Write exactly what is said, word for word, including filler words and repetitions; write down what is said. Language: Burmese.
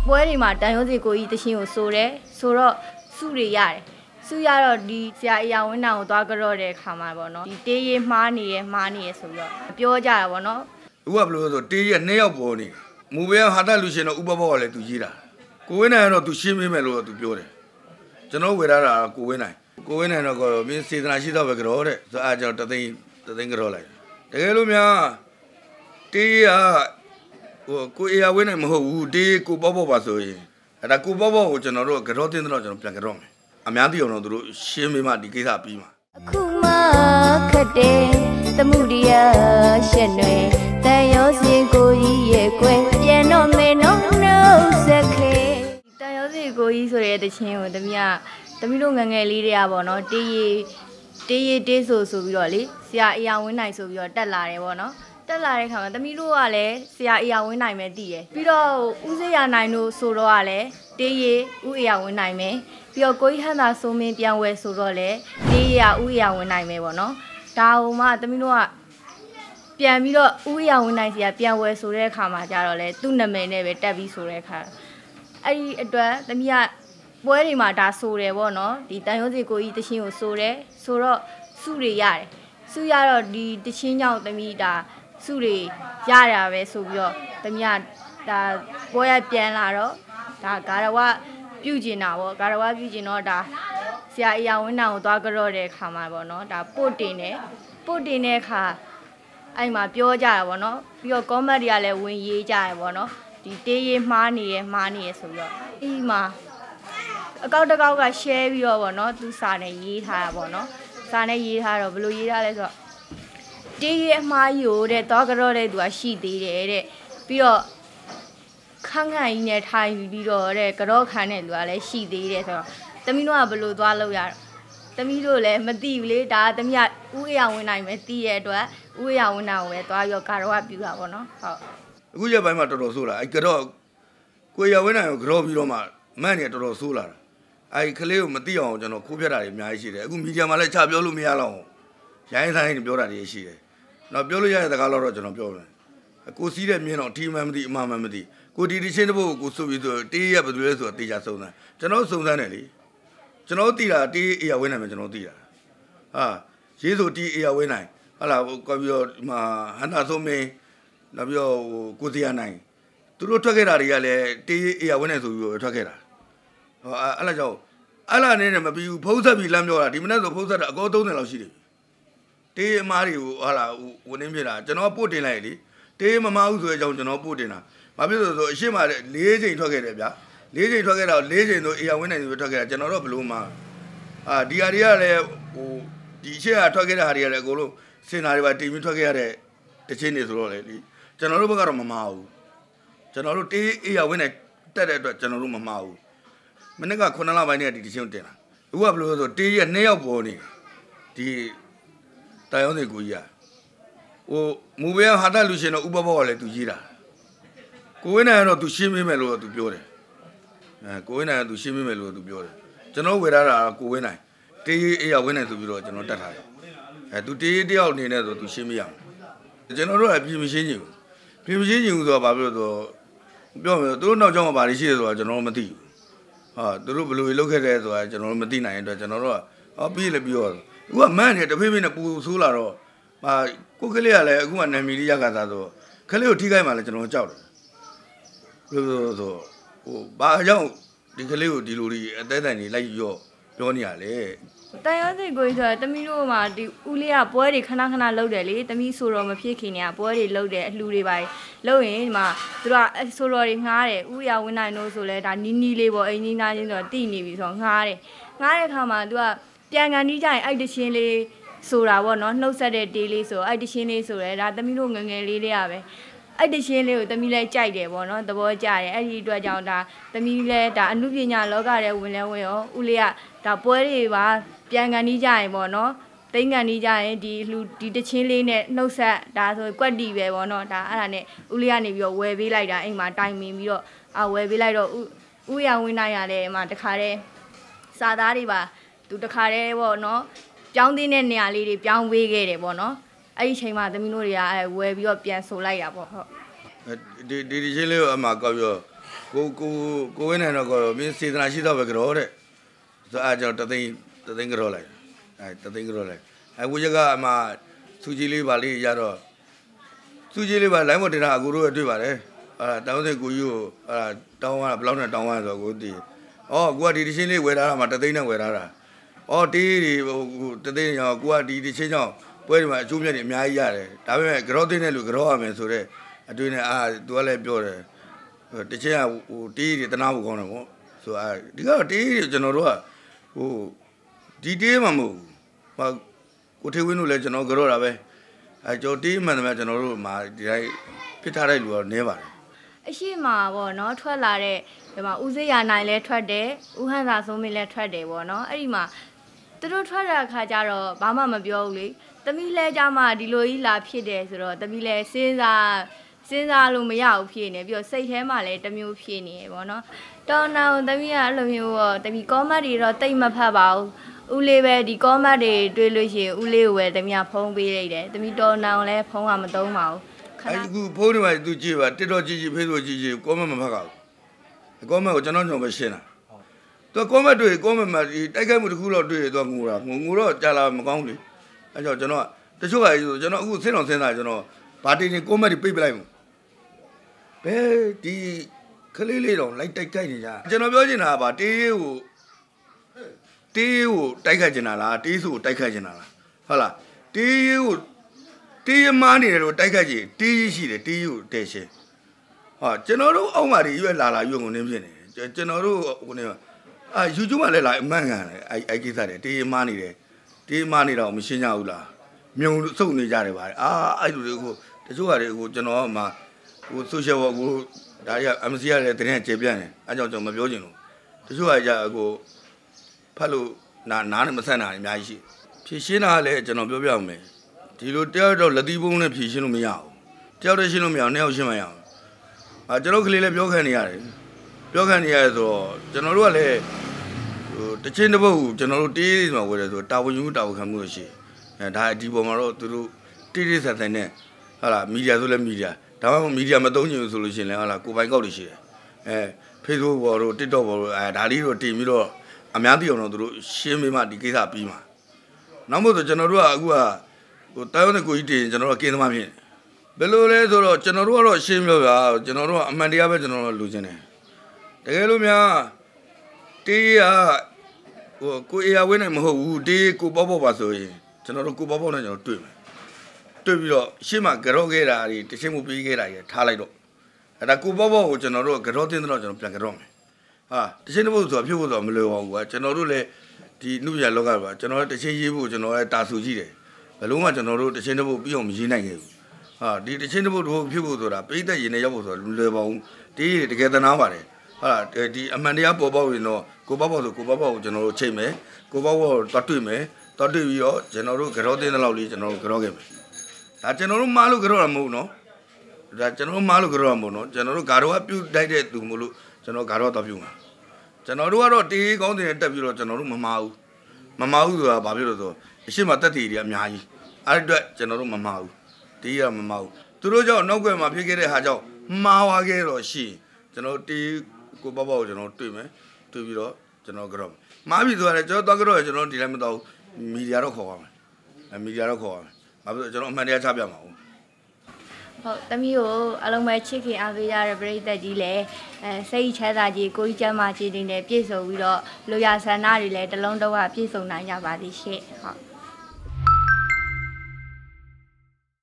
ပွဲတွေမှာတန်ရုံးစီကိုကြီးတချင်းကိုဆိုတယ်ဆိုတော့စုတွေရတယ်စုရတော့ဒီဆရာအရာဝင်းတောင်ကိုသွားကြတော့တဲ့ခါမှာပေါ့နော်ဒီတေးရေးမှားနေရမှားနေရဆိုတော့ပြောကြတာပေါ့နော်ဥပဘလို့ဆိုတေးရဲ့နှစ်ယောက်ပေါ်နေမူပဲဟာတလူရှင်တော့ဥပဘောကလည်းသူကြီးတာကိုဝင်းနိုင်တော့သူရှင်းပေးမယ်လို့သူပြောတယ်ကျွန်တော်ဝယ်ရတာကိုဝင်းနိုင်ကိုဝင်းနိုင်တော့ကမင်းစေတနာရှိတော့ပဲကြောတဲ့ဆိုအားကြောင့်တသိန်းတသိန်းကြောလိုက်တကယ်လို့များတေးရဟိုကိုအရာဝင်းနိုင်မဟုတ်ဘူးတေးကိုပေါ့ပေါ့ပါဆိုရင်အဲ့ဒါကိုပေါ့ပေါ့ကိုကျွန်တော်တို့ကြောတင်းတော့ကျွန်တော်ပြန်ကြောမယ်အများကြီးအောင်တော့သူတို့ရှင်းပေးမှဒီကိစ္စပြီးမှာအခုမှခက်တယ်သမှုတရားရှင်တွေတန်ရောစင်ကိုကြီးရဲ့ကွယ်ပြန်တော့မယ်နော်နှုတ်ဆက်ခေတန်ရောစင်ကိုကြီးဆိုတဲ့တခြင်းကိုတမီးကတမီးတို့ငငယ်လေးတွေကပေါ့နော်တေးရီတေးရီတေးဆိုဆိုပြီးတော့လေဆရာအရာဝင်းနိုင်ဆိုပြီးတော့တက်လာတယ်ပေါ့နော်တက်လာတဲ့ခါမှာတမီးတို့ကလည်းဆရာအရာဝင်းနိုင်ပဲတည်တယ်ပြီးတော့ဦးစေရနိုင်တို့ဆိုတော့ကလည်းတေးရီဦးအရာဝင်းနိုင်မယ်ပြီးတော့ကိုကြီးဟန်သာဆိုမင်းပြန်ဝဲဆိုတော့လေတေးရဦးအရာဝင်းနိုင်မယ်ပေါ့နော်ဒါဟိုမှတမီးတို့ကပြန်ပြီးတော့ဦးအရာဝင်းနိုင်စီကပြန်ဝဲဆိုတဲ့အခါမှာကြတော့လေသူ့နာမည်နဲ့ပဲတက်ပြီးဆိုတဲ့အခါအဲ့ဒီအတွက်တမီးကပွဲတွေမှာဒါဆိုတယ်ပေါ့နော်ဒီတန်ရုံးစီကိုကြီးတချင်းကိုဆိုတယ်ဆိုတော့စုတွေရတယ်စုရတော့ဒီတချင်းကြောင့်တမီးဒါစုတွေရရပဲဆိုပြီးတော့တမီးကဒါပွဲရပြန်လာတော့ဒါဂါရဝပြုကျင်တာပေါ့ဂါရဝပြုကျင်တော့ဒါဆရာအရာဝင်းတောင်ကိုသွားကြတော့တဲ့ခါမှာပေါ့နော်ဒါပို့တင်တယ်ပို့တင်တဲ့ခါအဲ့မှာပြောကြတာပေါ့နော်ပြီးတော့ comment တွေကလည်းဝင်ရေးကြရပေါ့နော်ဒီတေးရေးမှားနေရမှားနေရဆိုပြီးတော့ဒီမှာအကောက်တစ်ကောက်က share ပြီးတော့ပေါ့နော်သူစာနဲ့ရေးထားတာပေါ့နော်စာနဲ့ရေးထားတော့ဘယ်လိုရေးထားလဲဆိုတော့တေးရေးအမှားကြီးကိုတဲ့သွားကြတော့တဲ့သူကရှိသေးတယ်တဲ့ပြီးတော့ခန်းခန်းကြီးနဲ့ထိုင်ပြီးတော့တဲ့ကြော့ခန်းတဲ့လူကလည်းရှိသေးတယ်ဆိုတော့တမီးတို့ကဘယ်လိုသွားလို့ရတမီးတို့လည်းမသိဘူးလေဒါတမီးကဦးအရာဝင်နိုင်မယ်သိရတဲ့အတွက်ဦးအရာဝင်နိုင်ကိုပဲသွားရောဂါရဝပြူတာပေါ့နော်ဟုတ်အခုရပိုင်းမှာတော်တော်ဆိုးလာအဲ့ကြော့ကိုရဝင်နိုင်ကိုကြော့ပြီးတော့မှမန့်နေတော်တော်ဆိုးလာတာအဲ့ကလေးကိုမသိအောင်ကျွန်တော်ခိုးပြတာတွေအများကြီးရှိတယ်အခုမီဒီယာမှာလည်းချပြောလို့မရတော့ဘူးရိုင်းဆိုင်ပြောတာတွေရှိတယ်တော့ပြောလို့ရတဲ့စကားတော့ကျွန်တော်ပြောမယ်ကိုစီးတဲ့မြင်းတော့ဒီမှမသိအမှန်မှမသိကိုဒီဒီချင်းတဘို့ကိုဆိုပြီးဆိုတေးရဘယ်လိုလဲဆိုတော့တေးချစုံစမ်းကျွန်တော်စုံစမ်းတယ်လေကျွန်တော်သိတာတေးအရာဝင်းနိုင်မယ်ကျွန်တော်သိတာဟာရေးဆိုတေးအရာဝင်းနိုင်ဟာလာကောပြီးတော့ဒီမှာဟန်တာဆုံးမင်းနောက်ပြီးတော့ကိုစီရနိုင်သူတို့ထွက်ခဲ့တာတွေကလည်းတေးအရာဝင်းနိုင်ဆိုပြီးတော့ထွက်ခဲ့တာဟောအဲ့လားကြောင့်အဲ့လားနဲ့မပြီးဘူးဖုံးဆက်ပြီးလမ်းပြောတာဒီမနေ့ဆိုဖုံးဆက်တာအကောသုံးဆယ်လောက်ရှိတယ်တေးအမားတွေကိုဟာလာဝင်နေပြတာကျွန်တော်ပို့တင်လိုက်လေတေးမမဟုတ်ဆိုတဲ့အကြောင်းကျွန်တော်ပို့တင်တာဘာဖြစ်လို့ဆိုအရှိမလေးချိန်ထွက်ခဲ့တယ်ဗျာလေးချိန်ထွက်ခဲ့တော့လေးချိန်ဆိုအရာဝင်းနိုင်ဆိုထွက်ခဲ့တာကျွန်တော်တို့ဘလို့မှအာဒီဟာတွေကလည်းဟိုဒီအရှိကထွက်ခဲ့တဲ့ဟာတွေကလည်းအကုန်လုံးစင်နာတွေပါတင်ပြီးထွက်ခဲ့ရတဲ့တချင်းတွေဆိုတော့လေကျွန်တော်တို့ဘက်ကတော့မမဘူးကျွန်တော်တို့တေးအရာဝင်းနိုင်တက်တဲ့အတွက်ကျွန်တော်တို့မမဘူးမနေ့ကခုနှစ်လပိုင်းနဲ့ဒီတချင်းတင်တာအခုကဘလို့ဆိုတေးရဲ့နှစ်ယောက်ပေါ်နေဒီတိုင်အောင်တွေကိုကြီးอ่ะဟိုမူပဲဟာတလူရှင်တော့ဥပဘောကလည်းသူကြီးတာကိုဝင်းနိုင်တော့သူရှင်းပေးမယ်လို့သူပြောတယ်အဲကိုဝင်းနိုင်ကသူရှင်းပေးမယ်လို့သူပြောတယ်ကျွန်တော်ဝယ်ရတာကိုဝင်းနိုင်တေးအေးရဝင်းနိုင်ဆိုပြီးတော့ကျွန်တော်တက်ထားတယ်အဲသူတေးတယောက်အနေနဲ့ဆိုသူရှင်းမရဘူးကျွန်တော်တို့ကပြင်မရှင်းချင်ဘူးပြင်မရှင်းချင်ဘူးဆိုတော့ဘာဖြစ်လို့ဆိုပြောမယ်သူတို့နောက်ကျောင်းမှာဘာတွေရှိတယ်ဆိုတာကျွန်တော်မသိဘူးဟာသူတို့ဘယ်လိုလုပ်ခဲ့တယ်ဆိုတာကျွန်တော်တို့မသိနိုင်တဲ့အတွက်ကျွန်တော်တို့ကဟောပြီးလေပြီးတော့အခုကမန်းနေတဖေးဖေးနဲ့ပူဆိုးလာတော့ဟာကိုကလေးကလည်းအခုကနာမည်လေးရခါသားဆိုခလေးကိုထိခိုက်မှလည်းကျွန်တော်ကြောက်တယ်လို့ဆိုဟိုဘာကြောင့်ဒီကလေးကိုဒီလိုဒီအသေးတိုင်ကြီးလိုက်ရော့ပြောနေရလေတန်ရုံးစီကိုကြီးဆိုတော့တမီးတို့မှာဒီဦးလေးကပွဲတွေခဏခဏလုပ်တယ်လေတမီးဆိုတော့မဖြစ်ခင်နေကပွဲတွေလုပ်တယ်အလှူတွေပါလုပ်ရင်ဒီမှာသူတို့ကဆိုတော့တွေငှားတယ်ဦးရဝင်းနိုင်တို့ဆိုလဲဒါနီးနီးလေးပေါ့အိမ်နီးနားချင်းဆိုတော့တိနေပြီဆိုတော့ငှားတယ်ငှားတဲ့အခါမှာသူကပြန်ကန်ကြီးကြရင်အဲ့တချင်းလေးဆိုတာပေါ့နော်နှုတ်ဆက်တဲ့တေးလေးဆိုအဲ့တချင်းလေးဆိုရဲဒါတမီးတို့ငငယ်လေးတွေကပဲအဲ့တချင်းလေးကိုတမီးလဲကြိုက်တယ်ပေါ့နော်သဘောကျတယ်အဲ့ဒီအတွက်ကြောင့်ဒါတမီးလဲဒါအမှုပညာလောကထဲဝင်လဲဝင်ရောဦးလေးကဒါပွဲတွေပါပြန်ကန်ကြီးကြရင်ပေါ့နော်သိန်းကန်ကြီးကြရင်ဒီလူဒီတချင်းလေးနဲ့နှုတ်ဆက်ဒါဆိုကွက်တီပဲပေါ့နော်ဒါအဲ့ဒါနဲ့ဦးလေးကနေပြီးတော့ဝယ်ပေးလိုက်တာအိမ်မှာတိုင်ပင်ပြီးတော့အာဝယ်ပေးလိုက်တော့ဦးဦးရဝင်းနိုင်ရလဲအိမ်မှာတခါတည်းစာသားတွေပါသူတခါတည်းပေါ့နော်ပြောင်းသေးတဲ့နေရာလေးတွေပြောင်းပေးခဲ့တယ်ပေါ့နော်အဲ့ဒီချိန်မှာသမီးတို့တွေကအဲဝယ်ပြီးတော့ပြန်ဆိုလိုက်တာပေါ့ဟုတ်ဒီဒီဒီချင်းလေးကိုအမှကောက်ပြီးတော့ကိုကိုကိုဝင်းနေတော့ကိုမင်းစေတနာရှိတော့ပဲကြောတဲ့ဆိုအားကြောင့်တသိန်းတသိန်းကြောလိုက်အဲတသိန်းကြောလိုက်အဲဝိရကအမှစူကြီးလေးပါလေးရတော့စူကြီးလေးပါလိုင်းမတင်တာအကူတို့တွေ့ပါတယ်အဲတောင်းတဲ့ကိုကြီးကိုအဲတောင်းရဘယ်လောက်နဲ့တောင်းရဆိုတော့ကိုတည်ဩကိုကဒီတချင်းလေးဝယ်ထားတာမှတသိန်းနဲ့ဝယ်ထားတာဩတီးဒီဟိုတသိန်းရောကိုကဒီတချင်းကြောင့်ပွဲဒီမှာအကျိုးမြတ်တွေအများကြီးရတယ်ဒါပေမဲ့ကြောသိတဲ့လူကြောရမယ်ဆိုတော့အတွင်းနဲ့အာသူကလည်းပြောတယ်တချင်ကဟိုတေးတွေတနာဖို့ကောင်းတယ်ပေါ့ဆိုအာဒီကတော့တေးတွေကျွန်တော်တို့ကဟိုဒီတေးမှမဟုတ်ဘူးဟာကိုထေဝင်းတို့လည်းကျွန်တော်ကြောတာပဲအဲကြောတေးမှန်တယ်ကျွန်တော်တို့မှာဒီတိုင်းပြစ်ထားတဲ့လူကတော့နည်းပါတယ်အရှိမပေါ့နော်ထွက်လာတဲ့ဒီမှာဦးစေးရနိုင်လဲထွက်တယ်ဦးဟန်သာဆုံးမင်းလဲထွက်တယ်ပေါ့နော်အဲ့ဒီမှာသူတို့ထွက်တဲ့အခါကျတော့ဘာမှမပြောဘူးလေသမီးလဲကြမှာဒီလိုကြီးလာဖြစ်တယ်ဆိုတော့သမီးလဲစဉ်းစားစဉ်းစားလို့မရဘူးဖြစ်နေပြီးတော့စိတ်ထဲမှာလည်းတမျိုးဖြစ်နေရပေါ့နော်တော်နောင်သမီးကအဲ့လိုမျိုးတော့သမီးကောမတ်တွေတော့တိတ်မဖတ်ပါဘူးဦးလေးပဲဒီကောမတ်တွေတွေ့လို့ရှိရင်ဦးလေးကိုပဲသမီးကဖုံးပေးလိုက်တယ်သမီးတော်နောင်လည်းဖုံးကမသုံးပါဘူးအဲ့ဒီဖုန်းတွေမှာသူကြည့်ပါတစ်တော့ကြည့်ကြည့်ဖေးဆိုကြည့်ကြည့်ကောမတ်မဖတ်ကြဘူးကောမတ်ကိုကျွန်တော်ညောင်ပဲရှင်းတာသူကောမတ်တွေ့ကောမတ်မှာဒီတိုက်ခိုက်မှုတစ်ခုတော့တွေ့ရတော့ငိုတာငိုငိုတော့ကြာလာမကောင်းဘူးလေအဲ့ကြောင့်ကျွန်တော်တချို့ကကျွန်တော်အခုစဉ်းတော်စဉ်းစားကျွန်တော်ဘာတင်နေကောမတ်တွေပိတ်ပလိုက်မှာဘယ်ဒီကလေးလေးတော့လိုက်တိုက်ကြိုက်နေကြကျွန်တော်ပြောချင်တာကဘာတေးကိုတေးကိုတိုက်ခိုက်ချင်တာလားတေးစုကိုတိုက်ခိုက်ချင်တာလားဟုတ်လားတေးကိုတေးမားနေတယ်လို့တိုက်ခိုက်ကြည့်တေးရှိတယ်တေးကိုတဲရှင်းဟာကျွန်တော်တို့အောက်မှာဒီရွက်လာလာရွက်ကုန်နေဖြစ်နေတယ်ကျွန်တော်တို့ဟိုနေအာ YouTube မှာလည်းလာအမှန်ကန်တယ်အဲအဲကိစ္စတယ်တေးမားနေတယ်တေးမားနေတော့မရှင်းကြဘူးလားမြုံစုပ်နေကြတယ်ဗျာအာအဲ့လိုတွေကိုတချို့ဟာတွေကိုကျွန်တော်ကမှဟို social ဘောကိုဒါရ M C ရလည်းတရင်ကျေပြန့်တယ်အဲကြောင့်ကျွန်တော်မပြောချင်လို့တချို့ကကြကိုဖတ်လို့နာနားနဲ့မဆက်နိုင်အများကြီးရှိဖြည့်ရှင်းတာလည်းကျွန်တော်ပြောပြအောင်မယ်ဒီလိုတယောက်တော့လက်သီးပုံးနဲ့ဖြည့်ရှင်းလို့မရဘူးတယောက်တည်းရှင်းလို့မရအောင်နှစ်ယောက်ရှင်းမရအောင်အာကျွန်တော်ကလေးလည်းပြောခံနေရတယ်ပြောခံနေရတယ်ဆိုတော့ကျွန်တော်တို့ကလည်းဟိုတချင်းတစ်ပုတ်ကိုကျွန်တော်တို့တေးလေးမှာဝယ်တယ်ဆိုတော့တာဝန်ယူတာဝန်ခံမှုရှိအဲဒါဒီပုံမှာတော့သူတို့တေးတေးဆက်ဆက်နဲ့ဟာလာမီဒီယာဆိုလည်းမီဒီယာဒါမှမဟုတ်မီဒီယာမသုံးချင်ဘူးဆိုလို့ရှိရင်လည်းဟာလာကိုပိုင်ကောက်တွေရှိတယ်အဲ Facebook ပေါ်တို့ TikTok ပေါ်တို့အဲဒါလေးတို့တင်ပြီးတော့အများသိအောင်တော့သူတို့ရှင်းပြီးမှဒီကိစ္စပြီးမှာနောက်မို့ဆိုကျွန်တော်တို့ကအခုကဟိုတာယောနဲ့ကိုကြီးတင်ကျွန်တော်တို့ကင်းသမားဖြစ်ဘယ်လိုလဲဆိုတော့ကျွန်တော်တို့ကတော့ရှင်းပြောပြကျွန်တော်တို့ကအမှန်တရားပဲကျွန်တော်တို့လူချင်းတယ်တကယ်လို့များတေးရဟိုကိုအေယာဝင်းနဲ့မဟုတ်ဘူးတေးကိုပေါ့ပေါ့ပါဆိုရင်ကျွန်တော်တို့ကိုပေါ့ပေါ့နဲ့ကျွန်တော်တွေ့မယ်တွေ့ပြီးတော့ရှင်းမှာကြောခဲ့တာတွေတချင်းမှုပြီးခဲ့တာတွေထားလိုက်တော့အဲ့ဒါကိုပေါ့ပေါ့ကိုကျွန်တော်တို့ကြောတင်တော့ကျွန်တော်ပြန်ကြောမယ်ဟာတချင်းတစ်ပုတ်ဆိုတာဖြစ်ဖို့ဆိုတာမလွယ်ပါဘူးကွာကျွန်တော်တို့လည်းဒီလူပြလောကပါကျွန်တော်လည်းတချင်းရေးဖို့ကျွန်တော်လည်းတာဆူကြည့်တယ်ဘယ်လုံးမှကျွန်တော်တို့တချင်းတစ်ပုတ်ပြီးအောင်မရေးနိုင်ခဲ့ဘူးဟာဒီတချင်းတစ်ပုတ်တို့ဖြစ်ဖို့ဆိုတာပိဋကရင်နဲ့ရောက်ဖို့ဆိုတာလွယ်ပါဘူးတေးတကယ်သနာပါတယ်ဟာဒီအမှန်တရားပေါ်ပေါက်ရင်တော့ကိုပေါ့ပေါ့ဆိုကိုပေါ့ပေါ့ကိုကျွန်တော်တို့ချိန်မယ်ကိုပေါ့ပေါ့တွတ်တွေ့မယ်တွတ်တွေ့ပြီးတော့ကျွန်တော်တို့ကြောတင်တဲ့လောက်လေးကျွန်တော်တို့ကြောခဲ့မယ်ဒါကျွန်တော်တို့မားလို့ကြောတာမဟုတ်နော်ဒါကျွန်တော်တို့မားလို့ကြောတာမဟုတ်နော်ကျွန်တော်တို့ဂါရောကပြုတ်တိုက်တဲ့သူမလို့ကျွန်တော်ဂါရောတော့ပြုတ်မှာကျွန်တော်တို့ကတော့တေးကောင်းတင်တက်ပြီးတော့ကျွန်တော်တို့မမားဘူးမမားဘူးဆိုတာဘာဖြစ်လို့ဆိုအရှိမတက်တည်တွေအများကြီးအဲ့အတွက်ကျွန်တော်တို့မမားဘူးတေးရမမားဘူးသူတို့ကြောင့်နောက်ွယ်မှာဖြစ်ခဲ့တဲ့ဟာကြောင့်မှားသွားခဲ့တော့ရှိကျွန်တော်တေးကိုပေါ့ပေါ့ကိုကျွန်တော်တွေ့မယ်တွေ့ပြီးတော့ကျွန်တော်ကြောမားပြီဆိုတာလည်းကျွန်တော်တော့ကြောကျွန်တော်ဒီလည်းမတော့မီဒီယာတော့ခေါ်ပါမယ်အဲမီဒီယာတော့ခေါ်ပါမယ်ဘာဖြစ်လို့ကျွန်တော်အမှန်တရားချပြမှာဟုတ်ဟုတ်သမီးကိုအလုံးပဲချစ်ခင်အားပေးရတဲ့ပရိသတ်ကြီးလည်းအဲစိတ်ချမ်းသာကြီးကိုကြီးကျမ်းမာကြီးတွေနဲ့ပြည့်စုံပြီးတော့လူရဆန္ဒတွေလည်းတလုံးတော့ပြည့်စုံနိုင်ကြပါသည်ရှင့်ဟုတ်